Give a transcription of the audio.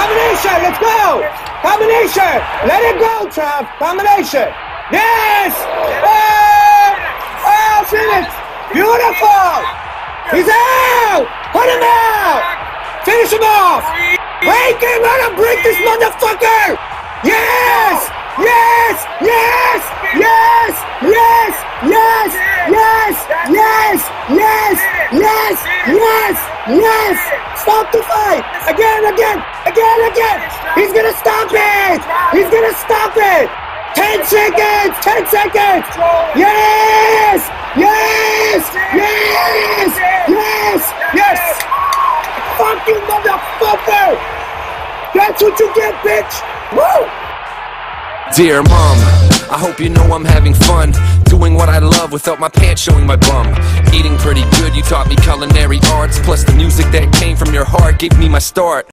Combination, let's go! Combination! Let it go, Trav! Combination! Yes! Oh, finish! Beautiful! He's out! Put him out! Finish him off! Break him! Let him break this motherfucker! Yes! Yes! Yes! Yes! Yes! Yes! Yes! Yes! Yes! Yes! Yes! Yes! Stop the fight! Again! He's gonna stop it! He's gonna stop it! 10 seconds! 10 seconds! Yes! Yes! Yes! Yes! Yes! Fuck you, motherfucker! That's what you get, bitch! Woo! Dear Mom, I hope you know I'm having fun, doing what I love without my pants showing my bum. Eating pretty good, you taught me culinary arts, plus the music that came from your heart gave me my start.